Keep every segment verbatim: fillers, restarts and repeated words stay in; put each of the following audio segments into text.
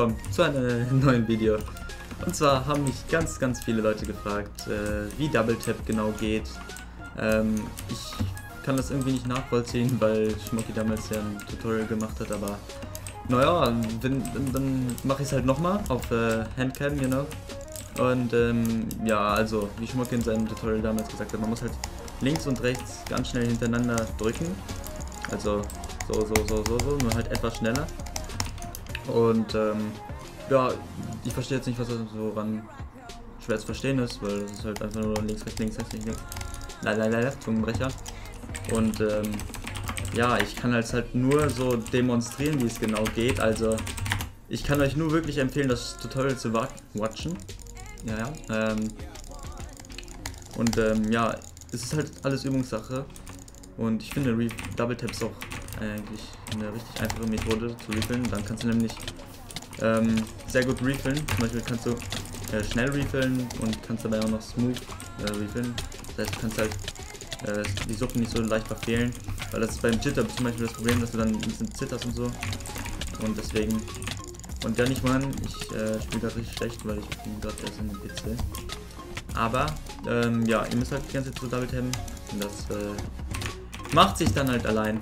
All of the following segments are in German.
willkommen zu einem neuen Video. Und zwar haben mich ganz, ganz viele Leute gefragt, äh, wie Double Tap genau geht. Ähm, ich kann das irgendwie nicht nachvollziehen, weil Schmucki damals ja ein Tutorial gemacht hat, aber naja, wenn, dann, dann mache ich es halt nochmal auf äh, Handcam, you know. Und ähm, ja, also wie Schmucki in seinem Tutorial damals gesagt hat, man muss halt links und rechts ganz schnell hintereinander drücken. Also so, so, so, so, so, nur halt etwas schneller. Und ähm, ja, ich verstehe jetzt nicht, was so ran schwer zu verstehen ist, weil das ist halt einfach nur links, rechts, links, rechts, links, links. Leider, leider, Zungenbrecher. Und ähm, ja, ich kann halt halt nur so demonstrieren, wie es genau geht. Also ich kann euch nur wirklich empfehlen, das Tutorial zu wa watchen. Ja, ja. Ähm, und ähm, ja, es ist halt alles Übungssache. Und ich finde Re Double Taps auch eigentlich eine richtig einfache Methode zu refillen. Dann kannst du nämlich ähm, sehr gut refillen. Zum Beispiel kannst du äh, schnell refillen und kannst dabei auch noch smooth äh, refillen. Das heißt, du kannst halt äh, die Suppe nicht so leicht verfehlen, weil das ist beim Jitter zum Beispiel das Problem, dass du dann ein bisschen zitterst und so. Und deswegen, und ja nicht mal, ich äh, spiele gerade richtig schlecht, weil ich bin gerade erst in den P C. Aber ähm, ja, ihr müsst halt die ganze Zeit so Double Tappen und das äh, macht sich dann halt allein.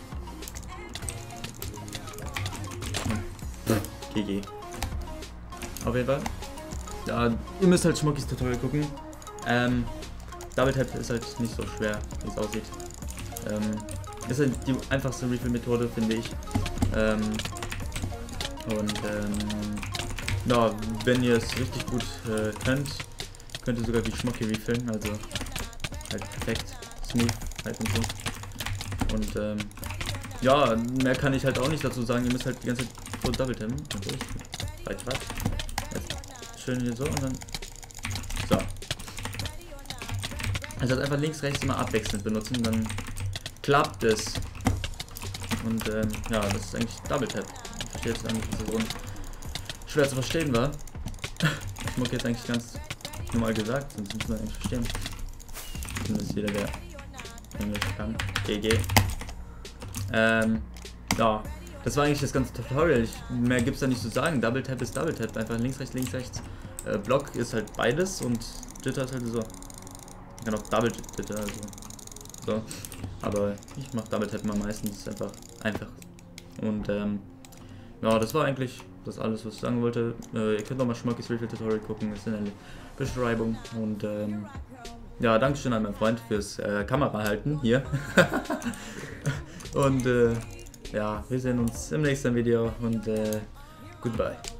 G G. Auf jeden Fall. Ja, ihr müsst halt Schmuckis Tutorial gucken. Ähm, Double Tap ist halt nicht so schwer, wie es aussieht. Ähm, ist halt die einfachste Refill-Methode, finde ich. Ähm, und ähm, ja, wenn ihr es richtig gut äh, könnt, könnt ihr sogar wie Schmucki refillen, also halt perfekt, smooth halt und so. Und ähm, ja, mehr kann ich halt auch nicht dazu sagen, ihr müsst halt die ganze Zeit so Double Tappen. Also ich reicht was. Jetzt schön hier so und dann so. Also halt einfach links, rechts immer abwechselnd benutzen, dann klappt es. Und ähm, ja, das ist eigentlich Double Tap. Ich verstehe jetzt eigentlich, dass das so schwer zu verstehen war. Ich mag jetzt eigentlich ganz normal gesagt, sonst muss man eigentlich verstehen. Zumindest jeder, der Englisch kann. G G. Ähm, ja, das war eigentlich das ganze Tutorial. Ich, mehr gibt es da nicht zu sagen. Double Tap ist Double Tap. Einfach links, rechts, links, rechts. Äh, Block ist halt beides und Jitter ist halt so. Ich kann auch Double Jitter, also so. Aber ich mache Double Tap immer meistens. Ist einfach einfach. Und ähm, ja, das war eigentlich das alles, was ich sagen wollte. Äh, ihr könnt auch mal Schmuckis Refill Tutorial gucken. Ist in der Beschreibung. Und ähm, ja, Dankeschön an meinen Freund fürs äh, Kamera halten hier. Und äh, ja, wir sehen uns im nächsten Video und äh, goodbye.